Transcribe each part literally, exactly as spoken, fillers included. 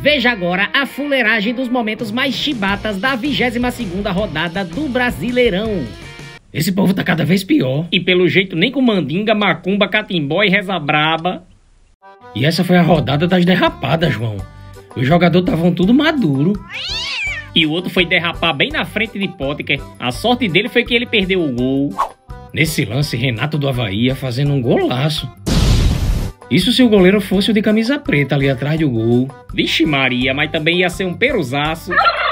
Veja agora a fuleiragem dos momentos mais chibatas da vigésima segunda rodada do Brasileirão. Esse povo tá cada vez pior. E pelo jeito nem com mandinga, macumba, catimbó e reza braba. E essa foi a rodada das derrapadas, João. Os jogadores estavam tudo maduro. E o outro foi derrapar bem na frente de Potker. A sorte dele foi que ele perdeu o gol. Nesse lance, Renato do Avaí ia fazendo um golaço. Isso se o goleiro fosse o de camisa preta ali atrás do gol. Vixe Maria, mas também ia ser um peruzaço.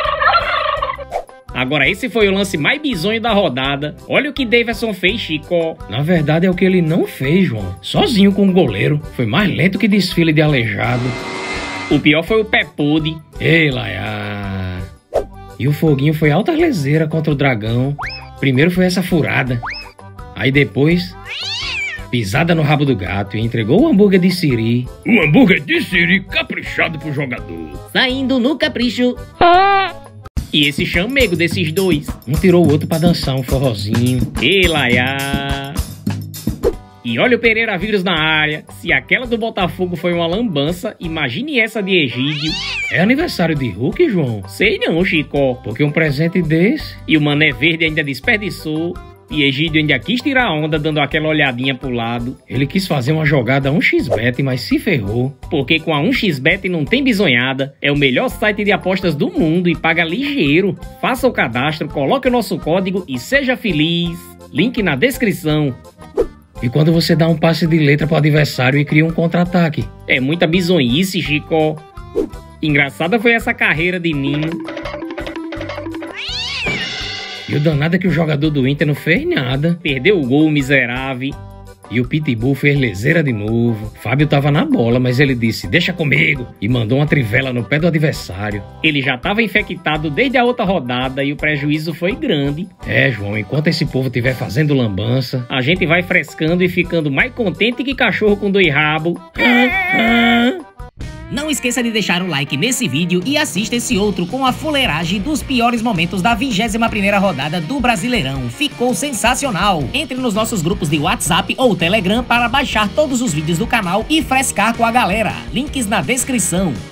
Agora esse foi o lance mais bizonho da rodada. Olha o que Daverson fez, Chico. Na verdade é o que ele não fez, João. Sozinho com o goleiro. Foi mais lento que desfile de aleijado. O pior foi o pé podre. Ei, Laia. E o foguinho foi alta leseira contra o Dragão. Primeiro foi essa furada. Aí depois, pisada no rabo do gato e entregou o hambúrguer de siri. Um hambúrguer de siri caprichado pro jogador. Saindo no capricho. E esse chamego desses dois. Um tirou o outro pra dançar um forrozinho. Ei, Laia. E olha o Pereira Vírus na área. Se aquela do Botafogo foi uma lambança, imagine essa de Egídio. É aniversário de Hulk, João? Sei não, Chico. Porque um presente desse... E o Mané Verde ainda desperdiçou. E Egídio ainda quis tirar a onda dando aquela olhadinha pro lado. Ele quis fazer uma jogada um xis bet, mas se ferrou. Porque com a um xis bet não tem bisonhada. É o melhor site de apostas do mundo e paga ligeiro. Faça o cadastro, coloque o nosso código e seja feliz. Link na descrição. E quando você dá um passe de letra pro adversário e cria um contra-ataque? É muita bizonhice, Chico. Engraçada foi essa carreira de Nino. E o danado é que o jogador do Inter não fez nada. Perdeu o gol, miserável. E o Pitbull fez leseira de novo. Fábio tava na bola, mas ele disse, deixa comigo. E mandou uma trivela no pé do adversário. Ele já tava infectado desde a outra rodada e o prejuízo foi grande. É, João, enquanto esse povo estiver fazendo lambança, a gente vai frescando e ficando mais contente que cachorro com dois rabos. Não esqueça de deixar o like nesse vídeo e assista esse outro com a fuleiragem dos piores momentos da vigésima primeira rodada do Brasileirão. Ficou sensacional! Entre nos nossos grupos de WhatsApp ou Telegram para baixar todos os vídeos do canal e frescar com a galera. Links na descrição.